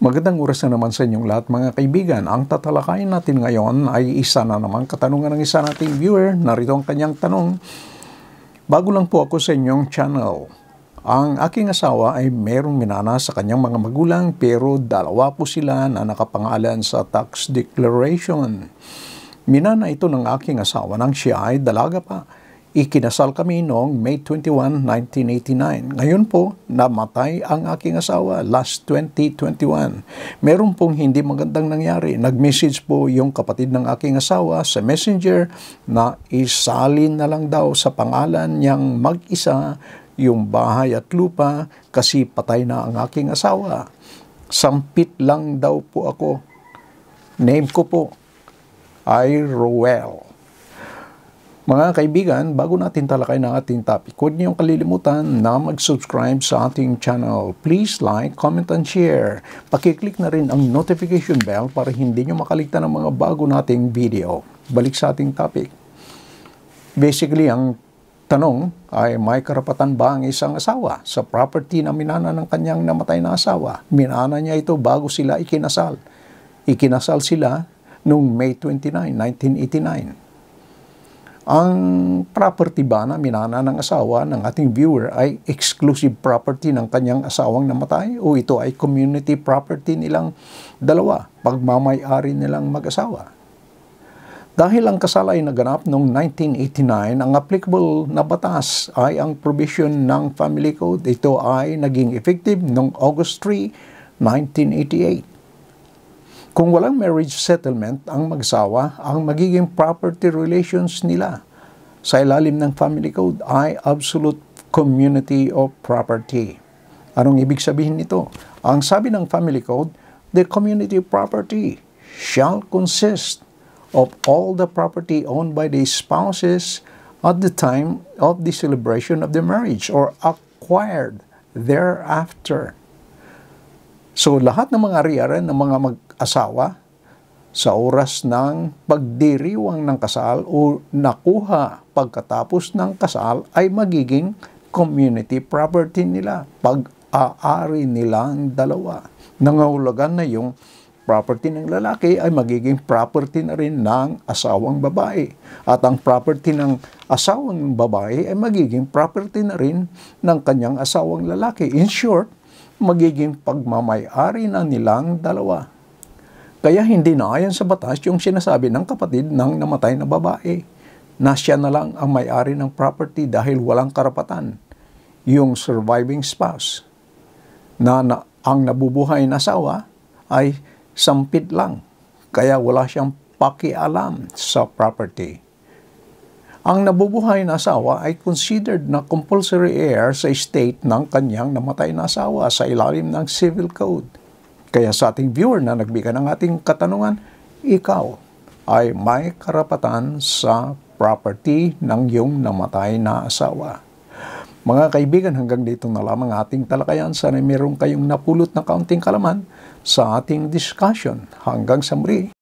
Magandang oras na naman sa inyong lahat mga kaibigan. Ang tatalakayin natin ngayon ay isa na naman katanungan ng isa nating viewer. Narito ang kanyang tanong. Bago lang po ako sa inyong channel. Ang aking asawa ay merong minana sa kanyang mga magulang pero dalawa po sila na nakapangalan sa tax declaration. Minana ito ng aking asawa nang siya ay dalaga pa. Ikinasal kami noong May 21, 1989. Ngayon po, namatay ang aking asawa last 2021. Meron pong hindi magandang nangyari. Nag-message po yung kapatid ng aking asawa sa messenger na isalin na lang daw sa pangalan niyang mag-isa yung bahay at lupa kasi patay na ang aking asawa. Sampit lang daw po ako. Name ko po ay Roel. Mga kaibigan, bago natin talakayin ang ating topic, huwag niyong kalilimutan na mag-subscribe sa ating channel. Please like, comment, and share. Pakiclick na rin ang notification bell para hindi niyo makaligtan ng mga bago nating video. Balik sa ating topic. Basically, ang tanong ay may karapatan ba ang isang asawa sa property na minana ng kanyang namatay na asawa? Minana niya ito bago sila ikinasal. Ikinasal sila noong May 29, 1989. Ang property ba na minana ng asawa ng ating viewer ay exclusive property ng kanyang asawang namatay o ito ay community property nilang dalawa, pagmamay-ari nilang mag-asawa? Dahil ang kasal ay naganap noong 1989, ang applicable na batas ay ang provision ng Family Code. Ito ay naging effective noong August 3, 1988. Kung walang marriage settlement ang mag-asawa, ang magiging property relations nila sa ilalim ng Family Code ay absolute community of property. Anong ibig sabihin nito? Ang sabi ng Family Code, the community property shall consist of all the property owned by the spouses at the time of the celebration of the marriage or acquired thereafter. So, lahat ng mga ari-arian ng mga mag-asawa sa oras ng pagdiriwang ng kasal o nakuha pagkatapos ng kasal ay magiging community property nila. Pag-aari nilang dalawa. Nangahulugan na yung property ng lalaki ay magiging property na rin ng asawang babae. At ang property ng asawang babae ay magiging property na rin ng kanyang asawang lalaki. In short, magiging pagmamay-ari na nilang dalawa. Kaya hindi na ayon sa batas yung sinasabi ng kapatid ng namatay na babae na siya na lang ang may-ari ng property dahil walang karapatan yung surviving spouse na ang nabubuhay na asawa ay sampit lang kaya wala siyang pakialam sa property. Ang nabubuhay na asawa ay considered na compulsory heir sa estate ng kanyang namatay na asawa sa ilalim ng Civil Code. Kaya sa ating viewer na nagbigay ng ating katanungan, ikaw ay may karapatan sa property ng iyong namatay na asawa. Mga kaibigan, hanggang dito na lamang ating talakayan. Sana meron kayong napulot na kaunting kalaman sa ating discussion. Hanggang sa muli.